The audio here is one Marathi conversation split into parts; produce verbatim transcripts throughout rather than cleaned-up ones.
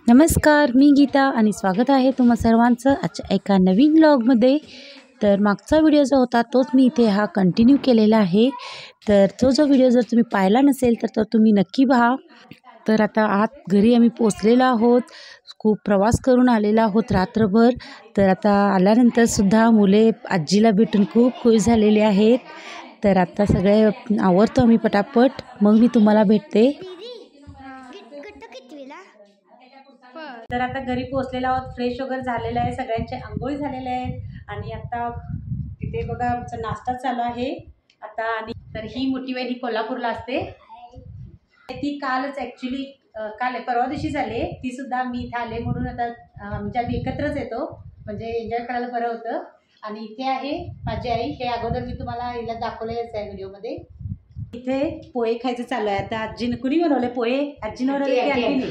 नमस्कार, मी गीता आणि स्वागत आहे तुम्हा सर्वांचं आजच्या एका नवीन व्लॉगमध्ये। तर मागचा व्हिडिओ जो होता तोच मी इथे हा कंटिन्यू केलेला आहे। तर तो जो व्हिडिओ जर तुम्ही पाहिला नसेल तर तो तुम्ही नक्की पहा। तर आता आत घरी आम्ही पोचलेलो आहोत, खूप प्रवास करून आलेलो आहोत रात्रभर। तर आता आल्यानंतर सुद्धा मुले आजीला भेटून खूप खुश झालेले आहेत। तर आता सगळे आवरतो आम्ही पटापट, मग मी तुम्हाला भेटते। तर आता घरी पोहोचलेलो आहोत, फ्रेश वगैरे झालेलं आहे, सगळ्यांचे आंघोळी झालेले आहेत आणि आता इथे बघा आमचा नाश्ता चालू आहे आता। आणि तर ही मोठी वहिनी कोल्हापूरला असते, ती कालच ॲक्च्युली काल परवा दिवशी झाले, ती सुद्धा मी इथे आले म्हणून आता म्हणजे आम्ही एकत्रच येतो, म्हणजे एन्जॉय करायला बरं होतं। आणि इथे आहे माझी आई, हे अगोदर मी तुम्हाला हिला दाखवलेलंच आहे व्हिडिओमध्ये। इथे पोहे खायचं चालू आहे आता। आजीने कुणी बनवले पोहे? आजीने बनवले की आजीने?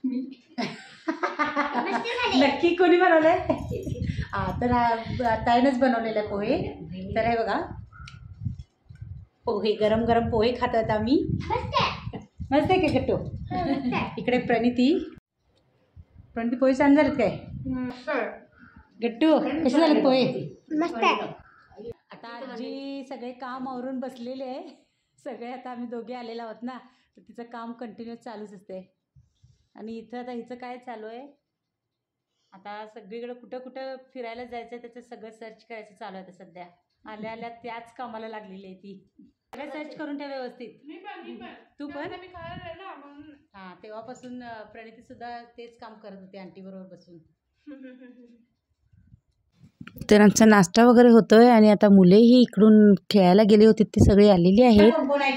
नक्की कोणी बनवले? हा, तर ताईनंच बनवलेले पोहे। तर हे बघा पोहे, गरम गरम पोहे खातात आम्ही। मस्त आहे का गट्टू? इकडे प्रणिती, प्रणिती पोहे छान झालेत काय? गट्टू कसे झालेत पोहे? मस्त आहे। आता आजी सगळे काम आवरून बसलेले आहे सगळे। आता आम्ही दोघे आलेलो आहोत ना, तर तिचं काम कंटिन्यू चालूच असते। आणि इथं आता हिचं काय चालू आहे, आता सगळीकडे कुठं कुठं फिरायला जायचं आहे त्याचं सगळं सर्च करायचं चालू आहे आता सध्या। आल्या आल्या त्याच कामाला लागलेली आहे ती, सगळं सर्च करून ठेव व्यवस्थित। तू पण? हां, तेव्हापासून प्रणिती सुद्धा तेच काम करत होती आंटी बरोबर बसून। तर आमचा नाश्ता वगैरे होतोय आणि आता मुलेही इकडून खेळायला गेले होते, ती सगळी आलेली आहेत।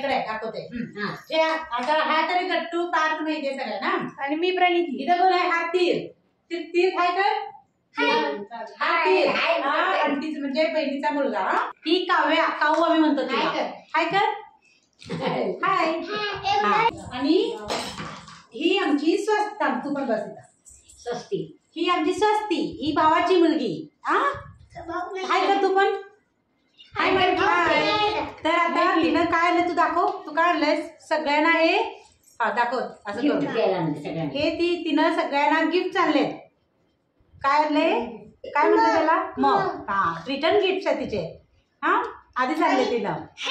हा तरी गट्टू पार्क माहिती आहे सगळ्यांना, आणि मी प्रणिती। इथं कोण आहे? हा तीर, तीर तीर काय कर? हा तीर, हा आंटीच म्हणजे बहिणीचा मुलगा। ही काव्या, काऊ आम्ही म्हणतो तिला। हाय कर, हाय। आणि ही आमची स्वस्ता, तू पण बस इथं। स्वस्ती, ही आमची स्वस्ती, ही भावाची मुलगी। हा हाय कर तू पण, हाय म्हटलं। तर आता तिनं काय आणलं तू दाखव, तू काय आणलंयस सगळ्यांना? हे हा दाखव असं करून। हे ती तिनं सगळ्यांना गिफ्ट आणलेत। काय आणले? काय म्हणतो त्याला? मग हा रिटर्न गिफ्ट आहे तिचे। हा आधीच आणले तिनं।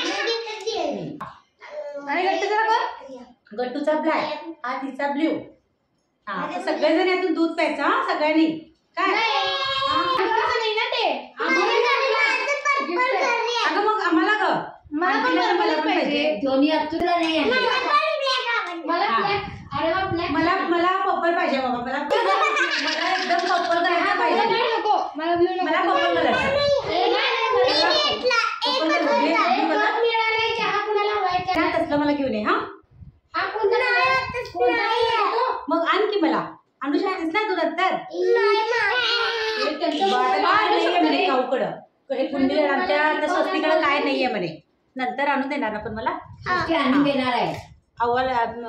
आणि गट्टूचा बघ, गट्टूचा ब्लॅक, हा तिचा ब्ल्यू। हा सगळेजण यातून दूध प्यायचं हा सगळ्यांनी। काय अगं मग आम्हाला ग मला पण पाहिजे दोन्ही। मला मला पर्पल पाहिजे बाबा, मला मला एकदम पर्पल कलर पाहिजे। मला पर्पल कलर तसलं मला घेऊन ये। हा मग आण की, मला आणू शकतेस ना तू नंतर? म्हणे काऊकडं हे कुंडीला आमच्या त्या स्वस्तीकडे काय नाहीये म्हणे, नंतर आणून देणार ना पण मला आणून देणार आहे अव्वल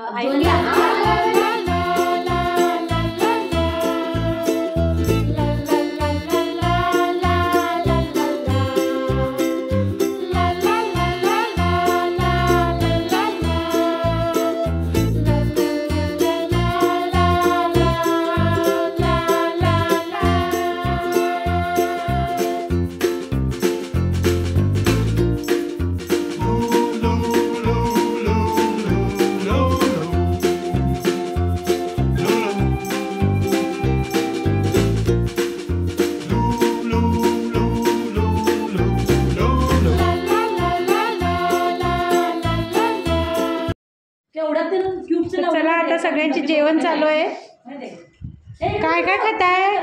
चला आता सगळ्यांचे जेवण चालू आहे। काय काय खाताय?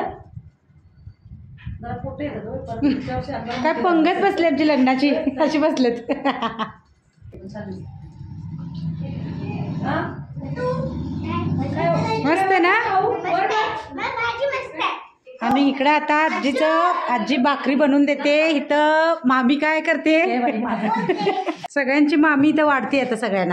काय पंगत बसली आमची लग्नाची, अशी बसलेत। मस्त ना? आम्ही इकडं आता आजीचं आजी भाकरी बनवून देते, इथं मामी काय करते सगळ्यांची मामी इथं वाढते आता सगळ्यांना,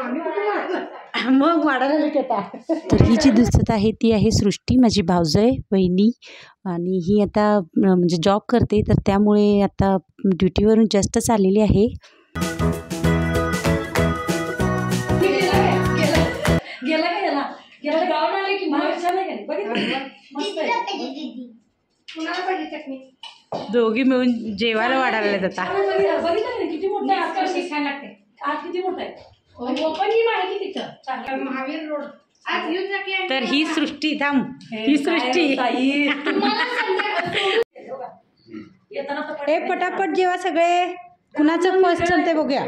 मग वाढायला घेता। तर ही जी दिसत आहे ती आहे सृष्टी, माझी भाऊजय वहिनी। आणि ही आता म्हणजे जॉब करते, तर त्यामुळे आता ड्युटीवरून जस्टच आलेली आहे। गेला गेला गेल्या गावाला आले की मला छान आहे का बघितलं मस्त आहे. दोघी मिळून जेवायला वाढायला जातात. बघितलं किती मोठं आहे आजकाल छान लागते. आज किती मोठं आहे ओपन ही माहिती तिथं महावीर रोड. तर ही सृष्टी थांब ही सृष्टी हे पटापट जेवा सगळे. कुणाचं फर्स्ट चालतंय बघूया.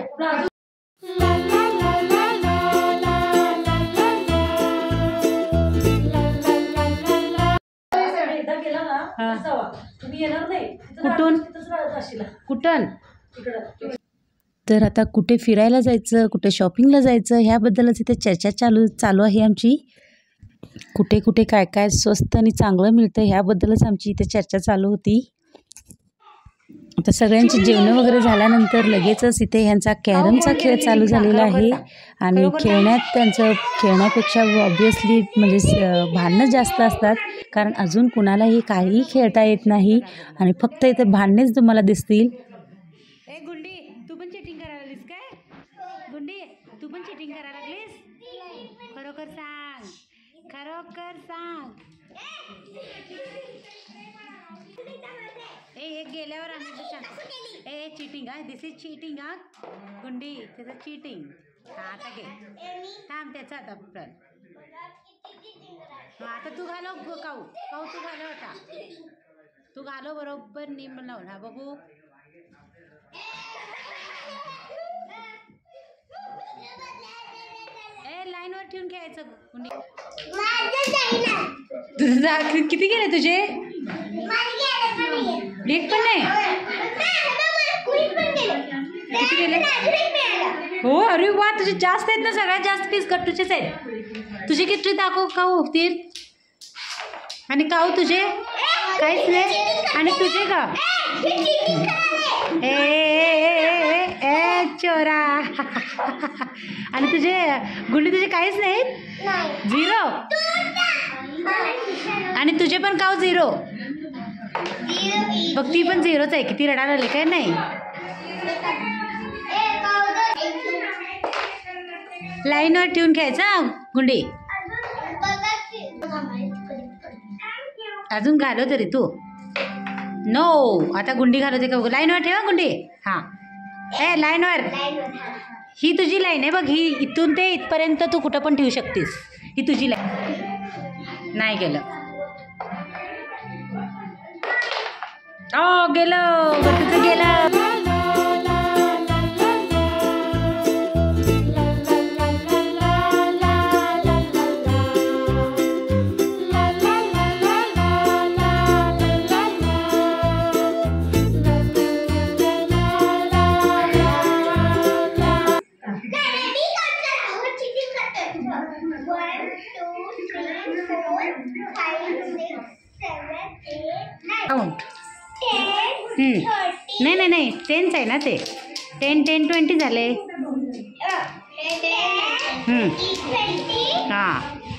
एकदा गेला ना जावा तुम्ही येणार नाही. कुठून कुठून तर आता कुठे फिरायला जायचं कुठे शॉपिंगला जायचं ह्याबद्दलच इथे चर्चा चालू चालू आहे आमची. कुठे कुठे काय काय स्वस्त आणि चांगलं मिळतं ह्याबद्दलच आमची इथे चर्चा चालू होती. आता सगळ्यांची जेवणं वगैरे झाल्यानंतर लगेचच इथे ह्यांचा कॅरमचा खेळ चालू झालेला आहे. आणि खेळण्यात त्यांचं खेळण्यापेक्षा ऑब्वियसली म्हणजे भांडणं जास्त असतात. कारण अजून कुणालाही काहीही खेळता येत नाही आणि फक्त इथे भांडणेच तुम्हाला दिसतील. ए गुंडी तू पण चिटिंग करायला लागलीस काय? गुंडी तू पण चिटिंग करायला लागलीस? खरोखर सांग खरोखर सांग. ए एक गेल्यावर आम्ही सांग ए चिटिंग हा दिस इज चिटिंग हा गुंडी त्याचं चिटिंग. हा आता घे थांब त्याचा आता पण हा आता तू घालव काऊ काऊ तू घालव आता तू घालव बरोबर निम लावून. हा बघू ए लाईनवर ठेवून खेळायचं गुंडी. तुझं किती गेले तुझे? एक पण नाही. किती गेले? हो अरे वा तुझे जास्त आहेत ना. सगळ्यात जास्त पीस गट्टूचेच आहेत. तुझे किती दाखव काऊ तीर आणि काऊ तुझे काहीच नाही. आणि तुझे का ए ए चोरा. आणि तुझे गुंडी तुझे काहीच नाहीत झिरो. आणि तुझे पण काऊ झिरो. बघ ती पण झिरोच आहे. किती रडायला आले काय नाही. लाईनवर ठेवून खेळायचा गुंडी. अजून घालो तरी तू नो. आता गुंडी घालवते का बघ. लाईनवर ठेवा गुंडी. हां ए लाईनवर. ही तुझी लाईन आहे बघ. ही इथून ते इथपर्यंत तू कुठं पण ठेवू शकतेस. ही तुझी लाईन. नाही गेलं. ओ गेलं गट्टूचं गेलं. नाही नाही नाही टेनच आहे ना ते. टेन टेन ट्वेंटी झाले. हां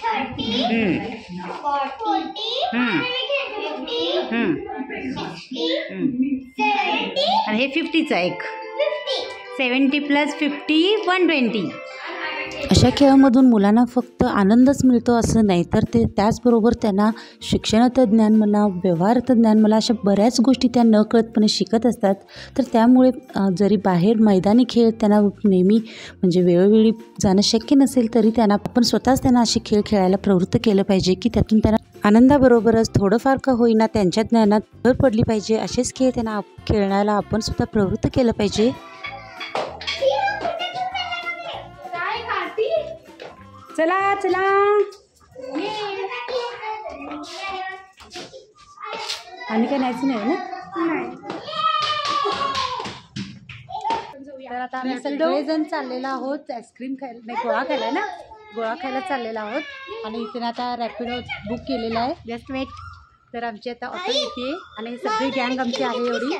आणि हे फिफ्टीचं एक. Seventy plus fifty one twenty. अशा खेळामधून मुलांना फक्त आनंदच मिळतो असं नाही तर ते त्याचबरोबर त्यांना शिक्षणाचं ज्ञान म्हणा व्यवहाराचं ज्ञान म्हणा अशा बऱ्याच गोष्टी त्या नकळतपणे शिकत असतात. तर त्यामुळे जरी बाहेर मैदानी खेळ त्यांना नेहमी म्हणजे वेळोवेळी जाणं शक्य नसेल तरी त्यांना आपण स्वतःच त्यांना असे खेळ खेळायला प्रवृत्त केलं पाहिजे की त्यातून त्यांना आनंदाबरोबरच थोडंफार का होईना त्यांच्या ज्ञानात भर पडली पाहिजे. असेच खेळ त्यांना खेळण्याला आपण सुद्धा प्रवृत्त केलं पाहिजे. चला चला आणि काय न्यायचं नाही ना. तर आता आम्ही सगळेजण चाललेलो आहोत आईस्क्रीम खायला नाही गोळा खायला ना गोळा खायला चाललेला आहोत. आणि इथे आता रॅपिडो बुक केलेला आहे. Just wait. तर आमची आता ऑटो येते आणि सगळी गँग आमची आहे एवढी.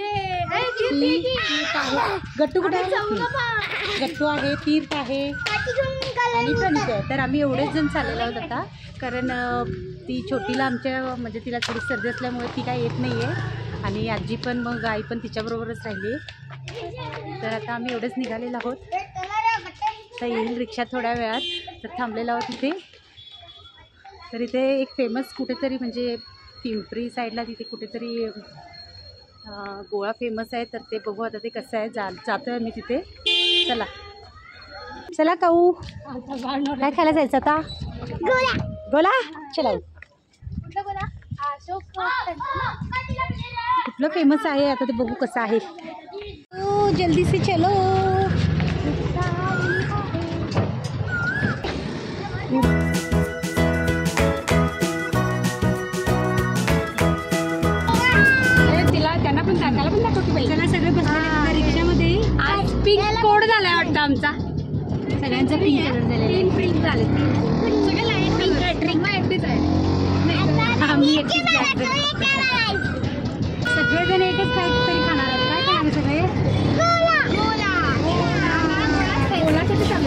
गट्टू कुठे आहे? गट्टू आहे तीर्थ आहे आणि प्रणित आहे. तर आम्ही एवढेच जण चाललेलो आहोत आता. कारण ती छोटीला आमच्या म्हणजे तिला थोडी सर्दी असल्यामुळे ती काय येत नाही आहे. आणि आजी पण मग आई पण तिच्याबरोबरच राहिली. तर आता आम्ही एवढेच निघालेलो आहोत. तर येईल रिक्षा थोड्या वेळात. तर थांबलेलो आहोत तिथे तर इथे एक फेमस कुठेतरी म्हणजे पिंपरी साईडला तिथे कुठेतरी गोळा फेमस आहे, तर ते बघू आता ते कसं आहे. जा जातो आहे मी तिथे. चला चला काऊ, काय खायला जायचं आता? गोला गोला चला. कुठलं फेमस आहे आता ते बघू कसं आहे. ओ जल्दी से चलो. तिला त्यांना पण त्याला पण दाखवतो बाई. त्याला सगळे बसले रिक्षामध्ये. आज पिंक कोड झालाय वाटतं आमचा. सगळ्यांचा पिंक कलर झालेला. पिंक झाले सगळे लाईट कलर. रिक्मा एकटीच आहे. आम्ही एकटीच सगळेजण एकच काहीतरी खाणार आहेत. काय खाणार सगळे? गोला किती चालू.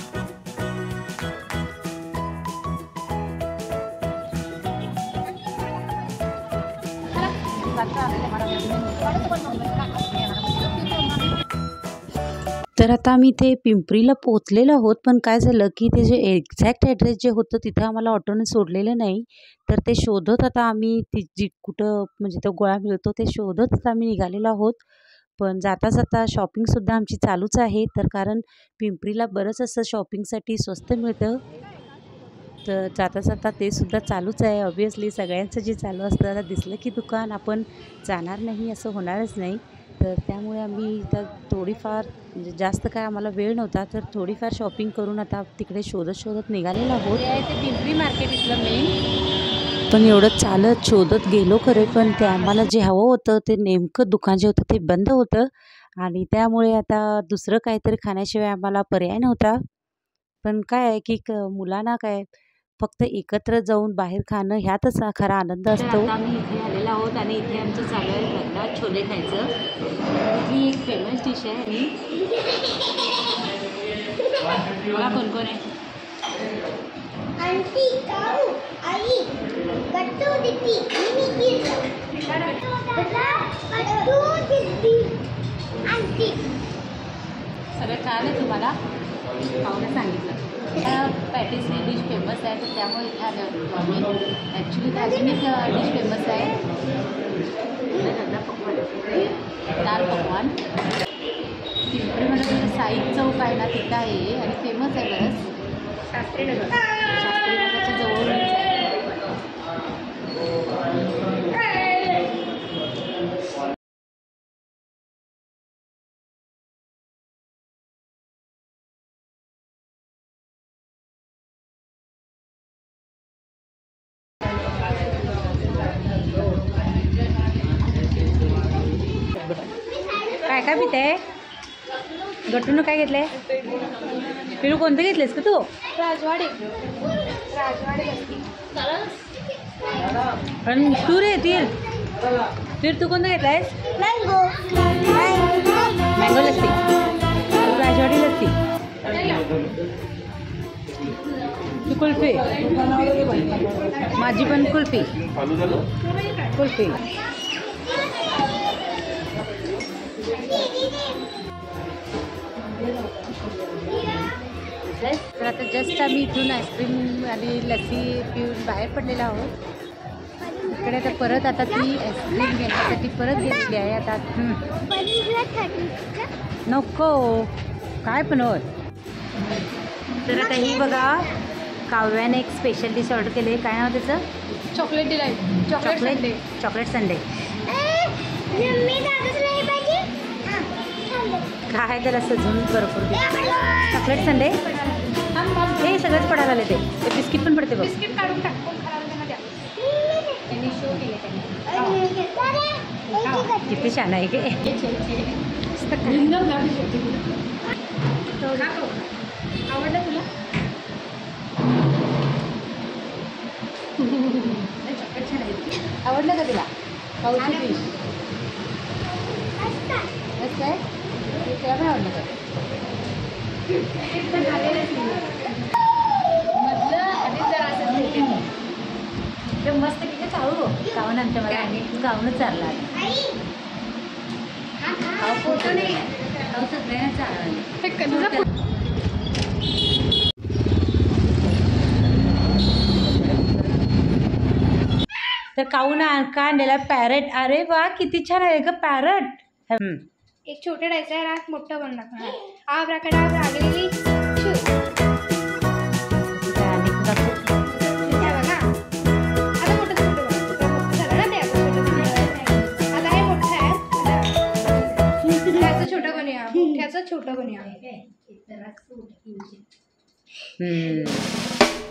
तर आता आम्ही इथे पिंपरीला पोहोचलेलो आहोत, पण काय झालं की ते जे एक्झॅक्ट ॲड्रेस जे होतं तिथं आम्हाला ऑटोने सोडलेलं नाही. तर ते शोधत आता आम्ही ती जी कुठं म्हणजे तो गोळा मिळतो ते शोधत आता आम्ही निघालेलो आहोत. पण जाता जाता शॉपिंगसुद्धा आमची चालूच आहे, तर कारण पिंपरीला बरंच असं शॉपिंगसाठी स्वस्त मिळतं. तर जाता जाता ते सुद्धा चालूच आहे. ऑब्वियसली सगळ्यांचं जे चालू असतं, आता दिसलं की दुकान आपण जाणार नाही असं होणारच नाही. तर त्यामुळे आम्ही तर थोडीफार म्हणजे जास्त काय आम्हाला वेळ नव्हता, तर थोडीफार शॉपिंग करून आता तिकडे शोधत शोधत निघालेलो आहोत. हे आहे ते पिंपरी मार्केट इथलं मेन. पण एवढं चालत शोधत गेलो खरे, पण ते आम्हाला जे हवं होतं ते नेमकं दुकान जे होतं ते बंद होतं आणि त्यामुळे आता दुसरं काहीतरी खाण्याशिवाय आम्हाला पर्याय नव्हता. पण काय आहे की मुलांना काय फक्त एकत्र जाऊन बाहेर खाणं ह्यातच खरा आनंद असतो. आता आम्ही इथे आलेलो आहोत आणि इथे आमचं चालू आहे रगडा छोले खायचं. ही एक फेमस डिश आहे. आणि मला कोण कोण आहे? आंटी काऊ आई कट्टू दीदी मिनी किड बेटा कट्टू दीदी आंटी. सगळं कळालं आहे तुम्हाला? पाहुणे सांगितलं. पॅटीस ही डिश फेमस आहे, तर त्यामुळे इथे आलो होतो आम्ही. ॲक्च्युली अजून एक डिश फेमस आहे रगडा पकवान, दाल पकवान. पिंपरीमध्ये साई चौक आहे ना तिथं आहे आणि फेमस आहे बरंच. शास्त्री नगर शास्त्री नगरच्या जवळच आहे. काय काय पिते? गट्टून काय घेतलंय? पिलू कोणतं घेतलेस का तू? राजवाडे राजवाडे आणि तू रे तीर तीर तू कोणतं घेतलायस? Mango mango lassi, Rajwadi lassi. तू कुल्फी. माझी पण कुल्फी कुल्फी. तर आता जस्ट आम्ही इथून आईस्क्रीम आणि लस्सी पिऊन बाहेर पडलेलो आहोत. इकडे आता परत आता ती आईस्क्रीम घेण्यासाठी परत घेतली आहे. आता नको काय पण होत. तर आता ही बघा काव्याने एक स्पेशल डिश ऑर्डर केली. काय नाव त्याचं? Chocolate delight. Chocolate chocolate sundae. काय त्याला सजून भरपूर चॉकलेट संडे. हे सगळंच पडायला आले. ते ते बिस्किट पण पडते बघ. बिस्किट काढून टाक. कोण खराब त्यांना द्या. त्यांनी शो केले त्यांनी. किती छान आहे की. आवडलं तुला? चॉकलेट छान आहे. आवडलं का तिला? पाऊची डिश मस्त आहे. तुला पण आवडलं का? मधलं आणि जरा असं एकदम मस्त किती चालू गावून आमच्या मला आणि गावूनच चालला. खाऊ फोटो नाही खाऊ सगळ्यांना चालला. तर काऊन का आणलेला पॅरट. अरे वा किती छान आहे ग पॅरट. एक छोटे डायचं आहे रात मोठं पण दाखवणार. आब्राकडाब्रा आगलेली शू. हे बघा आता मोठं छोटं बघा. मोठं झालं ना ते आता छोटं. आता हे मोठं आहे. त्याचं छोटं बनूया. मोठ्याचं छोटं बनूया. हम्म